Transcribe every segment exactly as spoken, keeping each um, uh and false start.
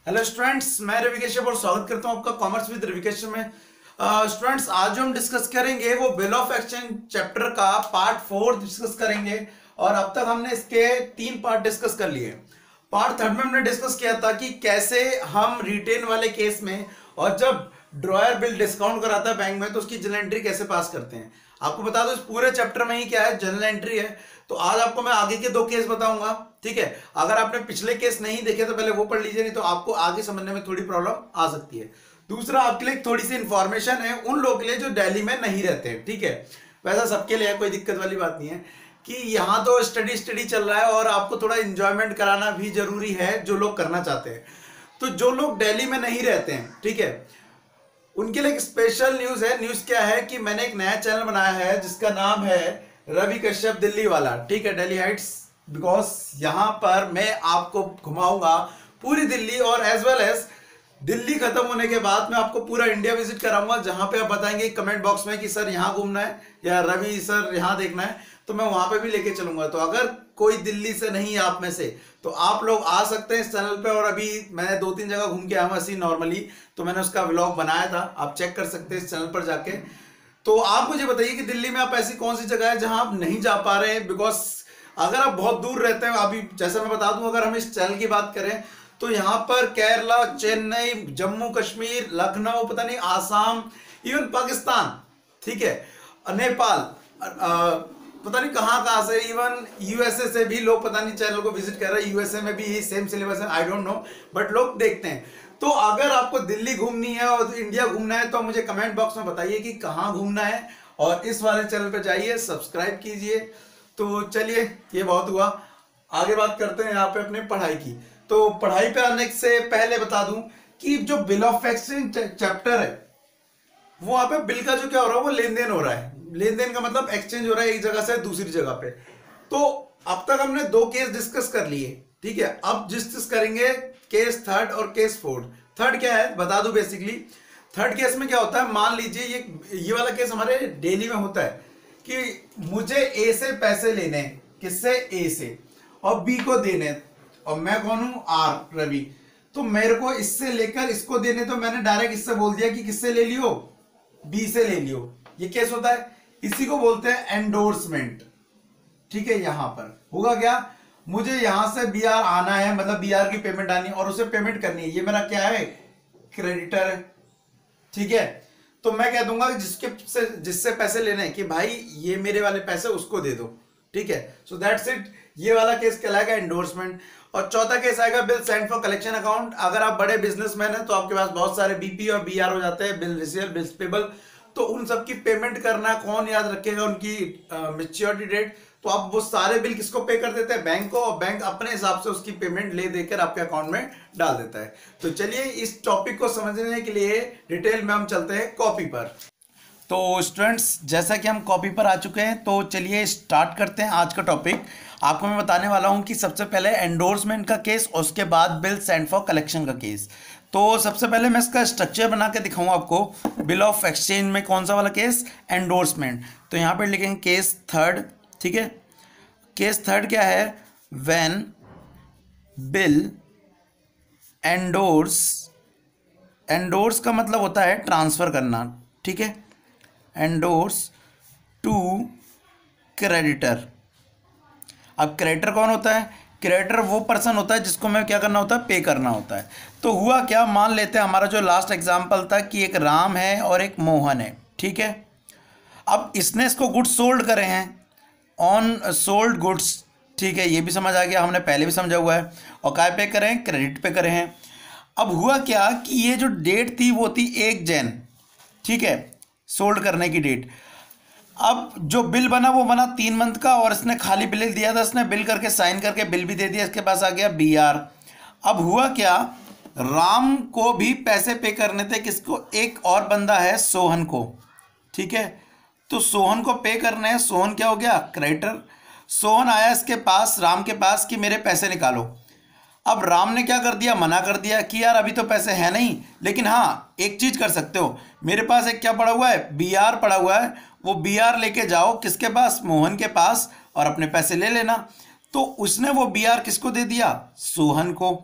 Hello students, मैं रवि कश्यप और स्वागत करता हूं आपका कॉमर्स विद रवि कश्यप में। स्टूडेंट्स, आज जो हम डिस्कस करेंगे वो बिल ऑफ एक्सचेंज चैप्टर का पार्ट फोर डिस्कस करेंगे। और अब तक हमने इसके तीन पार्ट डिस्कस कर लिए। पार्ट थर्ड में हमने डिस्कस किया था कि कैसे हम रिटेन वाले केस में और जब ड्रॉयर बिल डिस्काउंट कराता है बैंक में तो उसकी जनरल एंट्री कैसे पास करते हैं। आपको बता दो इस पूरे चैप्टर में ही क्या है, जनरल एंट्री है। तो आज आपको मैं आगे के दो केस बताऊंगा, ठीक है। अगर आपने पिछले केस नहीं देखे तो पहले वो पढ़ लीजिए, नहीं तो आपको आगे समझने में थोड़ी प्रॉब्लम आ सकती है। दूसरा, आपके लिए थोड़ी सी इंफॉर्मेशन है उन लोगों के लिए जो दिल्ली में नहीं रहते हैं, ठीक है। वैसा सबके लिए है, कोई दिक्कत वाली बात नहीं है कि यहाँ तो स्टडी स्टडी चल रहा है और आपको थोड़ा इंजॉयमेंट कराना भी जरूरी है जो लोग करना चाहते हैं। तो जो लोग दिल्ली में नहीं रहते हैं, ठीक है, उनके लिए एक स्पेशल न्यूज है। न्यूज क्या है कि मैंने एक नया चैनल बनाया है जिसका नाम है रवि कश्यप दिल्ली वाला, ठीक है, दिल्ली हाइट्स। बिकॉज यहां पर मैं आपको घुमाऊंगा पूरी दिल्ली और एज वेल एज दिल्ली खत्म होने के बाद मैं आपको पूरा इंडिया विजिट कराऊंगा, जहां पे आप बताएंगे कमेंट बॉक्स में कि सर यहां घूमना है या रवि सर यहां देखना है, तो मैं वहां पे भी लेके चलूंगा। तो अगर कोई दिल्ली से नहीं है आप में से तो आप लोग आ सकते हैं इस चैनल पे। और अभी मैं दो तीन जगह घूम के आया हूं ऐसी नॉर्मली, तो मैंने उसका व्लॉग बनाया था, आप चेक कर सकते हैं इस चैनल पर जाके। तो आप मुझे बताइए कि दिल्ली में आप ऐसी कौन सी जगह है जहां आप नहीं जा पा रहे हैं। बिकॉज अगर आप बहुत दूर रहते हैं, अभी जैसे मैं बता दूं, अगर हम इस चैनल की बात करें तो यहाँ पर केरला, चेन्नई, जम्मू कश्मीर, लखनऊ, पता नहीं आसाम, इवन पाकिस्तान, ठीक है, नेपाल, पता नहीं कहाँ कहाँ से, इवन यूएसए से भी लोग पता नहीं चैनल को विजिट कर रहे हैं। यूएसए में भी सेम सिलेबस है, आई डोंट नो, बट लोग देखते हैं। तो अगर आपको दिल्ली घूमनी है और इंडिया घूमना है तो मुझे कमेंट बॉक्स में बताइए कि कहाँ घूमना है, और इस वाले चैनल पर जाइए, सब्सक्राइब कीजिए। तो चलिए, ये बहुत हुआ, आगे बात करते हैं यहाँ पे अपने पढ़ाई की। तो पढ़ाई पे आने से पहले बता दूं कि जो बिल ऑफ एक्सचेंज चैप्टर है वो यहाँ पे बिल का जो क्या हो रहा है वो लेन देन हो रहा है। लेन देन का मतलब एक्सचेंज हो रहा है एक जगह से दूसरी जगह पे। तो अब तक हमने दो केस डिस्कस कर लिए, ठीक है। अब डिस्कस करेंगे केस थर्ड और केस फोर्थ। थर्ड क्या है बता दूं, बेसिकली थर्ड केस में क्या होता है, मान लीजिए ये ये वाला केस हमारे डेली में होता है कि मुझे ए से पैसे लेने, किससे, ए से, और बी को देने, और मैं कौन हूं, आर, रवि। तो मेरे को इससे लेकर इसको देने, तो मैंने डायरेक्ट इससे बोल दिया कि किससे ले लियो, बी से ले लियो। ये केस होता है, इसी को बोलते हैं एंडोर्समेंट, ठीक है। यहां पर होगा क्या, मुझे यहां से बी आर आना है, मतलब बी आर की पेमेंट आनी है और उसे पेमेंट करनी है। ये मेरा क्या है, क्रेडिटर है, ठीक है। तो मैं कह दूंगा जिसके से जिससे पैसे लेने हैं कि भाई ये मेरे वाले पैसे उसको दे दो, ठीक है। So that's it. ये वाला केस कहलाएगा एंडोर्समेंट। और चौथा केस आएगा bill send for collection account. अगर आप बड़े बिजनेसमैन हैं तो आपके पास बहुत सारे बीपी और बीआर हो जाते हैं, बिल रिसीवेबल, बिल्स पेबल। तो उन सब की पेमेंट करना कौन याद रखेगा, उनकी मैच्योरिटी डेट। तो आप वो सारे बिल किसको पे कर देते हैं, बैंक को, और बैंक अपने हिसाब से उसकी पेमेंट ले देकर आपके अकाउंट में डाल देता है। तो चलिए इस टॉपिक को समझने के लिए डिटेल में हम चलते हैं कॉपी पर। तो स्टूडेंट्स, जैसा कि हम कॉपी पर आ चुके हैं तो चलिए स्टार्ट करते हैं आज का टॉपिक। आपको मैं बताने वाला हूं कि सबसे पहले एंडोर्समेंट का केस और उसके बाद बिल सेंड फॉर कलेक्शन का केस। तो सबसे पहले मैं इसका स्ट्रक्चर बना के दिखाऊंगा आपको। बिल ऑफ एक्सचेंज में कौन सा वाला केस, एंडोर्समेंट। तो यहाँ पर लिखेंगे केस थर्ड, ठीक है। केस थर्ड क्या है, व्हेन बिल एंडोर्स, एंडोर्स का मतलब होता है ट्रांसफर करना, ठीक है, एंडोर्स टू क्रेडिटर। अब क्रेडिटर कौन होता है, क्रेडिटर वो पर्सन होता है जिसको मैं क्या करना होता है, पे करना होता है। तो हुआ क्या, मान लेते हैं हमारा जो लास्ट एग्जांपल था कि एक राम है और एक मोहन है, ठीक है। अब इसने इसको गुड्स सोल्ड करे हैं, ऑन सोल्ड गुड्स, ठीक है, ये भी समझ आ गया, हमने पहले भी समझा हुआ है। और काय पे करें, क्रेडिट पे करें हैं। अब हुआ क्या कि ये जो डेट थी वो थी एक जैन, ठीक है, सोल्ड करने की डेट। अब जो बिल बना वो बना तीन मंथ का, और इसने खाली बिल दिया था, इसने बिल करके साइन करके बिल भी दे दिया, इसके पास आ गया बी आर। अब हुआ क्या, राम को भी पैसे पे करने थे, किसको, एक और बंदा है सोहन को, ठीक है। तो सोहन को पे करने हैं, सोहन क्या हो गया, क्रेडिटर। सोहन आया इसके पास, राम के पास, कि मेरे पैसे निकालो। अब राम ने क्या कर दिया, मना कर दिया कि यार अभी तो पैसे हैं नहीं, लेकिन हाँ एक चीज कर सकते हो, मेरे पास एक क्या पड़ा हुआ है, बी आर पड़ा हुआ है, वो बी आर लेके जाओ किसके पास, मोहन के पास, और अपने पैसे ले लेना। तो उसने वो बी आर किसको दे दिया, सोहन को।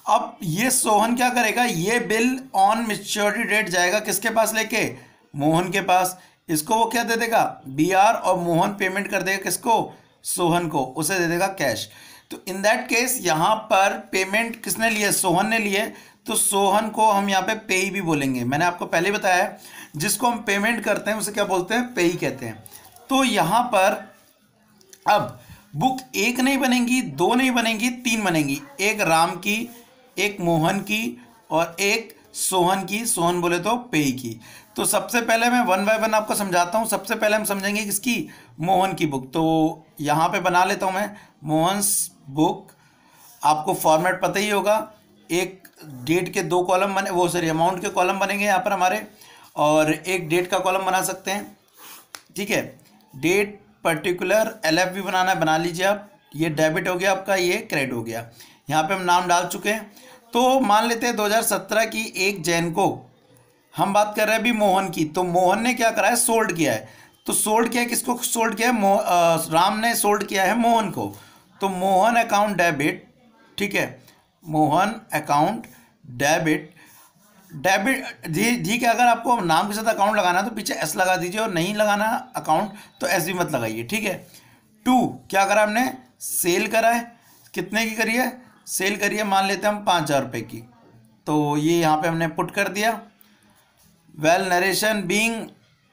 अब ये सोहन क्या करेगा, ये बिल ऑन मैच्योरिटी डेट जाएगा किसके पास लेके, मोहन के पास। इसको वो क्या दे देगा, बी आर, और मोहन पेमेंट कर देगा किसको, सोहन को, उसे दे देगा कैश। तो इन दैट केस यहाँ पर पेमेंट किसने लिए, सोहन ने लिए, तो सोहन को हम यहाँ पे पेई भी बोलेंगे। मैंने आपको पहले बताया जिसको हम पेमेंट करते हैं उसे क्या बोलते हैं, पेई कहते हैं। तो यहाँ पर अब बुक एक नहीं बनेगी, दो नहीं बनेगी, तीन बनेंगी, एक राम की, एक मोहन की और एक सोहन की, सोहन बोले तो पेई की। तो सबसे पहले मैं वन बाय वन आपको समझाता हूँ। सबसे पहले हम समझेंगे किसकी, मोहन की बुक। तो यहाँ पे बना लेता हूँ मैं मोहन्स बुक। आपको फॉर्मेट पता ही होगा, एक डेट के दो कॉलम बने, वो सॉरी अमाउंट के कॉलम बनेंगे यहाँ पर हमारे, और एक डेट का कॉलम बना सकते हैं, ठीक है। डेट पर्टिकुलर एल एफ भी बनाना है, बना लीजिए आप। ये डेबिट हो गया आपका, ये क्रेडिट हो गया। यहाँ पे हम नाम डाल चुके हैं। तो मान लेते हैं दो हज़ार सत्रह की एक जैन को हम बात कर रहे हैं अभी मोहन की। तो मोहन ने क्या करा है, सोल्ड किया है। तो सोल्ड किया है, किसको सोल्ड किया है, मो, आ, राम ने सोल्ड किया है मोहन को। तो मोहन अकाउंट डेबिट, ठीक है, मोहन अकाउंट डेबिट। डेबिट ठीक है, अगर आपको नाम के साथ अकाउंट लगाना है तो पीछे एस लगा दीजिए, और नहीं लगाना अकाउंट तो एस भी मत लगाइए, ठीक है। टू क्या करा हमने, सेल करा है। कितने की करी है, सेल करी है, मान लेते हैं हम पाँच हज़ार रुपये की। तो ये यहाँ पे हमने पुट कर दिया। Well narration being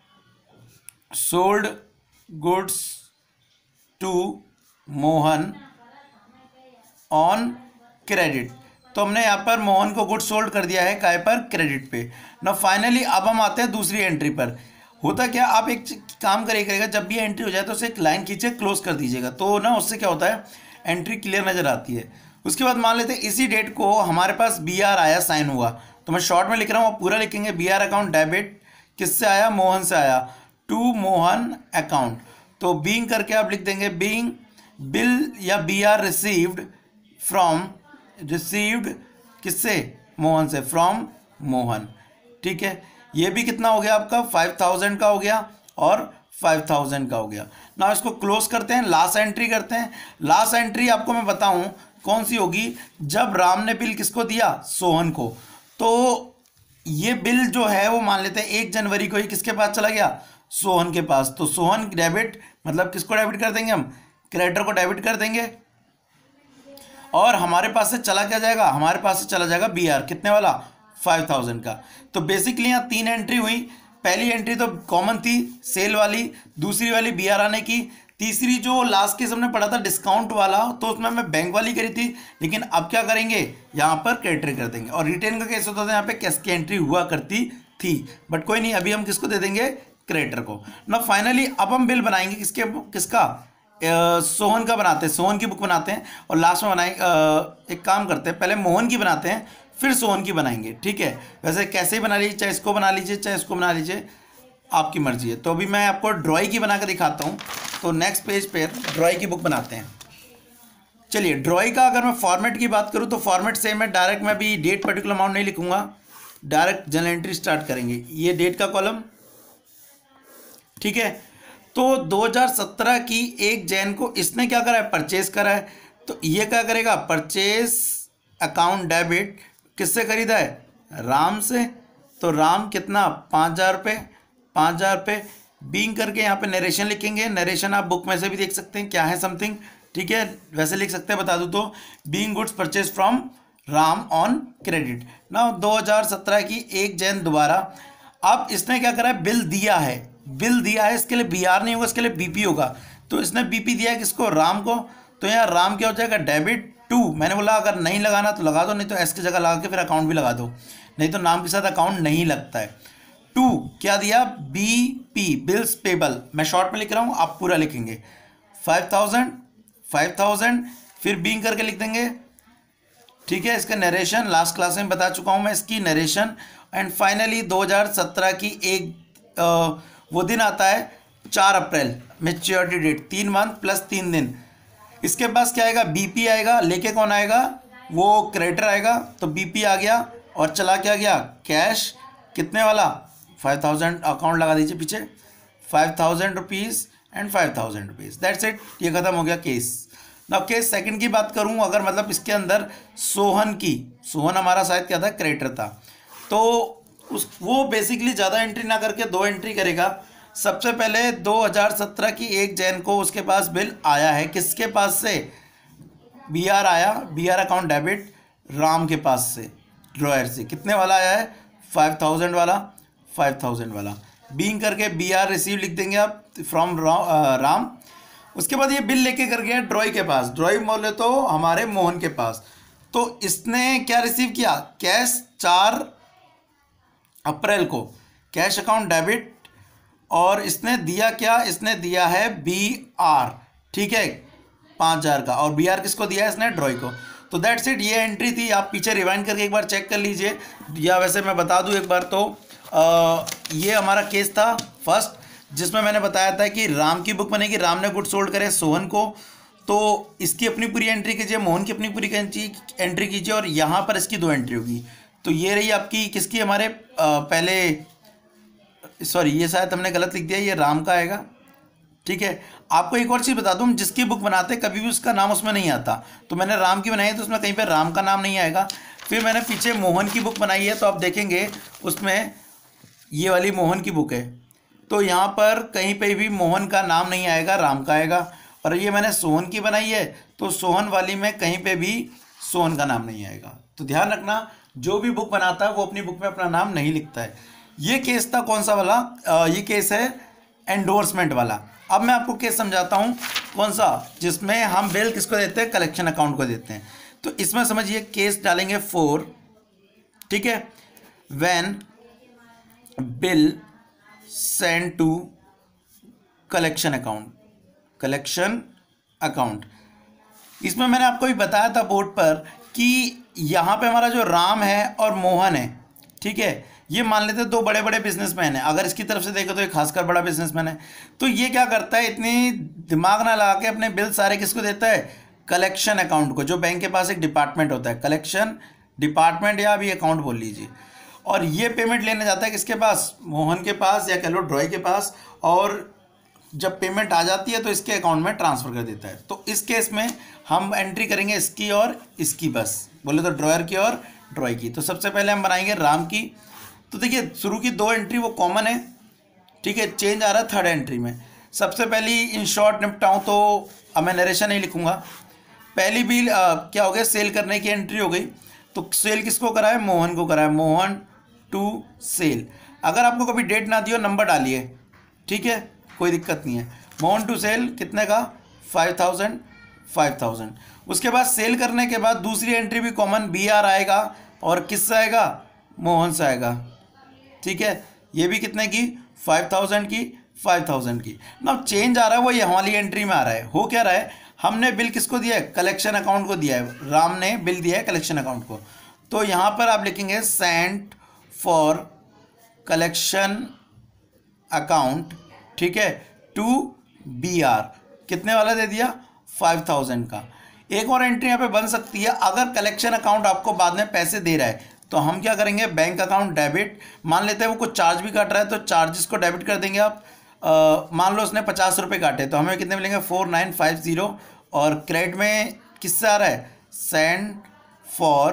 sold goods to Mohan on credit. तो हमने यहाँ पर मोहन को गुड सोल्ड कर दिया है, काय पर, क्रेडिट पे। ना फाइनली अब हम आते हैं दूसरी एंट्री पर। होता क्या, आप एक काम करिए करेगा, जब भी एंट्री हो जाए तो उसे एक लाइन खींचे, क्लोज कर दीजिएगा, तो ना उससे क्या होता है, एंट्री क्लियर नज़र आती है। उसके बाद मान लेते हैं इसी डेट को हमारे पास बी आर आया, साइन हुआ। तो मैं शॉर्ट में लिख रहा हूँ, आप पूरा लिखेंगे। बी आर अकाउंट डेबिट किससे आया, मोहन से आया, टू मोहन अकाउंट। तो बीइंग करके आप लिख देंगे बीइंग बिल या B R received from, received किससे, मोहन से, फ्रॉम मोहन, ठीक है। ये भी कितना हो गया आपका, फाइव थाउजेंड का हो गया और फाइव थाउजेंड का हो गया ना। इसको क्लोज करते हैं, लास्ट एंट्री करते हैं। लास्ट एंट्री आपको मैं बताऊं कौन सी होगी, जब राम ने बिल किसको दिया, सोहन को। तो ये बिल जो है वो मान लेते हैं एक जनवरी को ही किसके पास चला गया, सोहन के पास। तो सोहन डेबिट, मतलब किसको डेबिट कर देंगे हम, क्रेडिटर को डेबिट कर देंगे, और हमारे पास से चला क्या जाएगा, हमारे पास से चला जाएगा बी आर, कितने वाला, फाइव थाउजेंड का। तो बेसिकली यहाँ तीन एंट्री हुई। पहली एंट्री तो कॉमन थी, सेल वाली, दूसरी वाली बी आर आने की, तीसरी जो लास्ट केस हमने पढ़ा था डिस्काउंट वाला, तो उसमें हमें बैंक वाली करी थी, लेकिन अब क्या करेंगे, यहाँ पर क्रेडिटर कर देंगे। और रिटेन का केस होता था, यहाँ पे कैश की एंट्री हुआ करती थी, बट कोई नहीं, अभी हम किसको दे देंगे, क्रेडिटर को ना। फाइनली अब हम बिल बनाएंगे किसके, किसका, Uh, सोहन का बनाते हैं, सोहन की बुक बनाते हैं, और लास्ट में बनाएंगे, uh, एक काम करते हैं, पहले मोहन की बनाते हैं, फिर सोहन की बनाएंगे, ठीक है। वैसे कैसे ही बना लीजिए, चाहे इसको बना लीजिए चाहे इसको बना लीजिए, आपकी मर्जी है। तो अभी मैं आपको ड्रॉई की बना कर दिखाता हूँ। तो नेक्स्ट पेज पे ड्रॉई की बुक बनाते हैं। चलिए, ड्रॉई का अगर मैं फॉर्मेट की बात करूँ तो फॉर्मेट सेम है। डायरेक्ट मैं अभी डेट पर्टिकुलर अमाउंट नहीं लिखूंगा, डायरेक्ट जनरल एंट्री स्टार्ट करेंगे। ये डेट का कॉलम, ठीक है। तो दो हज़ार सत्रह की एक जैन को इसने क्या करा है, परचेज करा है। तो ये क्या करेगा, परचेज अकाउंट डेबिट किससे खरीदा है, राम से। तो राम कितना, पाँच हज़ार रुपये, पाँच हज़ार रुपये। बीइंग करके यहाँ पे नरेशन लिखेंगे। नरेशन आप बुक में से भी देख सकते हैं क्या है, समथिंग, ठीक है, वैसे लिख सकते हैं, बता दूँ तो, being goods purchase from Ram on credit ना। दो हज़ार सत्रह की एक जैन दोबारा। अब इसने क्या करा है, बिल दिया है, बिल दिया है, इसके लिए बी आर नहीं होगा, इसके लिए बीपी होगा। तो इसने बीपी दिया है किसको, राम को। तो यहाँ राम क्या हो जाएगा, डेबिट टू। मैंने बोला अगर नहीं लगाना तो लगा दो, नहीं तो एस की जगह लगा के फिर अकाउंट भी लगा दो, नहीं तो नाम के साथ अकाउंट नहीं लगता है। टू क्या दिया, बीपी, बिल्स पेबल। मैं शॉर्ट में लिख रहा हूँ, आप पूरा लिखेंगे। फाइव थाउजेंड, फाइव थाउजेंड, फिर बीइंग करके लिख देंगे, ठीक है। इसका नरेशन लास्ट क्लास में बता चुका हूँ मैं, इसकी नरेशन। एंड फाइनली दो हज़ार सत्रह की एक आ, वो दिन आता है चार अप्रैल, मैच्योरिटी डेट, तीन मंथ प्लस तीन दिन। इसके पास क्या आएगा, बीपी आएगा, लेके कौन आएगा, वो क्रेडिटर आएगा। तो बीपी आ गया और चला क्या गया, कैश, कितने वाला, फाइव थाउजेंड। अकाउंट लगा दीजिए पीछे, five thousand rupees and five thousand rupees, that's it. ये खत्म हो गया केस ना केस सेकंड की बात करूं, अगर मतलब इसके अंदर सोहन की, सोहन हमारा शायद क्या था, क्रेडिटर था, तो उस वो बेसिकली ज़्यादा एंट्री ना करके दो एंट्री करेगा। सबसे पहले दो हज़ार सत्रह की एक जैन को उसके पास बिल आया है, किसके पास से, बी आर आया, B R account debit Ram के पास से, ड्रॉयर से, कितने वाला आया है, फाइव थाउजेंड वाला, फाइव थाउजेंड वाला, बीइंग करके बी आर रिसीव लिख देंगे आप फ्रॉम राम। उसके बाद ये बिल लेके कर गया ड्रॉय के पास, ड्रॉय बोले तो हमारे मोहन के पास, तो इसने क्या रिसीव किया, कैश चार अप्रैल को, कैश अकाउंट डेबिट, और इसने दिया क्या, इसने दिया है बी आर, ठीक है, पाँच हज़ार का, और बी आर किसको दिया है, इसने ड्रॉय को। तो दैट्स इट, ये एंट्री थी। आप पीछे रिवाइंड करके एक बार चेक कर लीजिए, या वैसे मैं बता दूं एक बार तो आ, ये हमारा केस था फर्स्ट, जिसमें मैंने बताया था कि राम की बुक बनेगी, राम ने गुड सोल्ड करे सोहन को, तो इसकी अपनी पूरी एंट्री कीजिए, मोहन की अपनी पूरी एंट्री कीजिए, और यहाँ पर इसकी दो एंट्री होगी। तो ये रही आपकी किसकी, हमारे आ, पहले सॉरी ये शायद हमने गलत लिख दिया, ये राम का आएगा, ठीक है। आपको एक और चीज़ बता दूं, हम जिसकी बुक बनाते कभी भी उसका नाम उसमें नहीं आता, तो मैंने राम की बनाई है तो उसमें कहीं पे राम का नाम नहीं आएगा। फिर मैंने पीछे मोहन की बुक बनाई है, तो आप देखेंगे उसमें ये वाली मोहन की बुक है, तो यहाँ पर कहीं पे भी मोहन का नाम नहीं आएगा, राम का आएगा। और ये मैंने सोहन की बनाई है, तो सोहन वाली में कहीं पे भी सोहन का नाम नहीं आएगा। तो ध्यान रखना, जो भी बुक बनाता है वो अपनी बुक में अपना नाम नहीं लिखता है। ये केस था कौन सा वाला, आ, ये केस है एंडोर्समेंट वाला। अब मैं आपको केस समझाता हूँ कौन सा, जिसमें हम बिल किसको देते हैं, कलेक्शन अकाउंट को देते हैं। तो इसमें समझिए केस डालेंगे फोर, ठीक है, when bill send to collection account, collection account. इसमें मैंने आपको भी बताया था बोर्ड पर कि यहाँ पे हमारा जो राम है और मोहन है, ठीक है, ये मान लेते दो बड़े बड़े बिजनेसमैन हैं। अगर इसकी तरफ से देखें तो ये खासकर बड़ा बिजनेसमैन है। तो ये क्या करता है, इतनी दिमाग ना लगा के अपने बिल सारे किसको देता है, कलेक्शन अकाउंट को, जो बैंक के पास एक डिपार्टमेंट होता है, कलेक्शन डिपार्टमेंट या अभी अकाउंट बोल लीजिए। और ये पेमेंट लेने जाता है किसके पास, मोहन के पास, या कह लो ड्रॉय के पास, और जब पेमेंट आ जाती है तो इसके अकाउंट में ट्रांसफ़र कर देता है। तो इस केस में हम एंट्री करेंगे इसकी और इसकी, बस बोले तो ड्रॉयर की और ड्रॉय की। तो सबसे पहले हम बनाएंगे राम की। तो देखिए शुरू की दो एंट्री वो कॉमन है, ठीक है, चेंज आ रहा है थर्ड एंट्री में। सबसे पहली इन शॉर्ट निपटाऊँ तो अब मैं नरेशन नहीं लिखूँगा। पहली बिल क्या हो गया, सेल करने की एंट्री हो गई। तो सेल किसको करा है, मोहन को करा है, मोहन टू सेल। अगर आपको कभी डेट ना दी हो नंबर डालिए, ठीक है, कोई दिक्कत नहीं है। मोहन टू सेल कितने का, फाइव थाउजेंड, फाइव थाउजेंड। उसके बाद सेल करने के बाद दूसरी एंट्री भी कॉमन बी आर आएगा, और किससे आएगा, मोहन से आएगा, ठीक है। ये भी कितने की, फाइव थाउजेंड की, फाइव थाउजेंड की। ना चेंज आ रहा है वो ये हमारी एंट्री में आ रहा है। हो क्या रहा है, हमने बिल किसको दिया है, कलेक्शन अकाउंट को दिया है, राम ने बिल दिया है कलेक्शन अकाउंट को। तो यहाँ पर आप लिखेंगे सेंट फॉर कलेक्शन अकाउंट, ठीक है, टू बी आर, कितने वाला दे दिया, फाइव थाउजेंड का। एक और एंट्री यहाँ पे बन सकती है, अगर कलेक्शन अकाउंट आपको बाद में पैसे दे रहा है तो हम क्या करेंगे, बैंक अकाउंट डेबिट, मान लेते हैं वो कुछ चार्ज भी काट रहा है तो चार्जेस को डेबिट कर देंगे आप। आ, मान लो उसने पचास रुपये काटे तो हमें कितने मिलेंगे, फोर नाइन फाइव ज़ीरो। और क्रेडिट में किससे आ रहा है, सेंड फॉर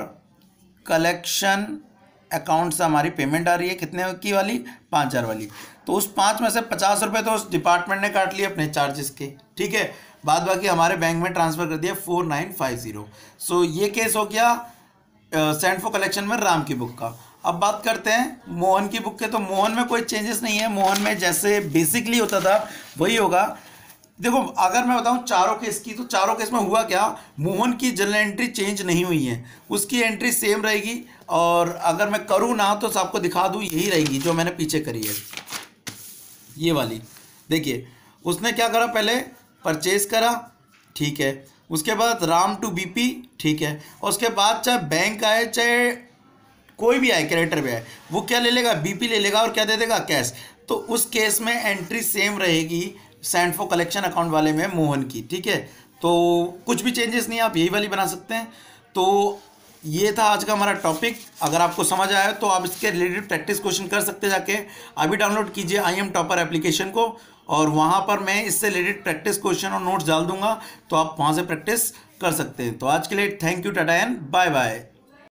कलेक्शन अकाउंट से हमारी पेमेंट आ रही है, कितने की वाली, पाँच हज़ार वाली। तो उस पाँच में से पचास रुपये तो उस डिपार्टमेंट ने काट लिए अपने चार्जेस के, ठीक है, बाद बाकी हमारे बैंक में ट्रांसफ़र कर दिया four nine five zero. So ये केस हो गया सेंड फॉर कलेक्शन में राम की बुक का। अब बात करते हैं मोहन की बुक के। तो मोहन में कोई चेंजेस नहीं है, मोहन में जैसे बेसिकली होता था वही होगा। देखो अगर मैं बताऊं चारों केस की, तो चारों केस में हुआ क्या, मोहन की जनरल एंट्री चेंज नहीं हुई है, उसकी एंट्री सेम रहेगी। और अगर मैं करूं ना तो आपको दिखा दूं, यही रहेगी जो मैंने पीछे करी है, ये वाली। देखिए उसने क्या करा, पहले परचेज करा, ठीक है, उसके बाद राम टू बीपी, ठीक है, और उसके बाद चाहे बैंक आए चाहे कोई भी आए, क्रेडिटर भी आए, वो क्या ले लेगा, बीपी ले लेगा और क्या दे देगा, कैश। तो उस केस में एंट्री सेम रहेगी सेंड फॉर कलेक्शन अकाउंट वाले में मोहन की, ठीक है। तो कुछ भी चेंजेस नहीं, आप यही वाली बना सकते हैं। तो ये था आज का हमारा टॉपिक। अगर आपको समझ आया तो आप इसके रिलेटेड प्रैक्टिस क्वेश्चन कर सकते हैं जाके। अभी डाउनलोड कीजिए आई एम टॉपर एप्लीकेशन को, और वहाँ पर मैं इससे रिलेटेड प्रैक्टिस क्वेश्चन और नोट्स डाल दूंगा, तो आप वहाँ से प्रैक्टिस कर सकते हैं। तो आज के लिए thank you, tata and bye bye.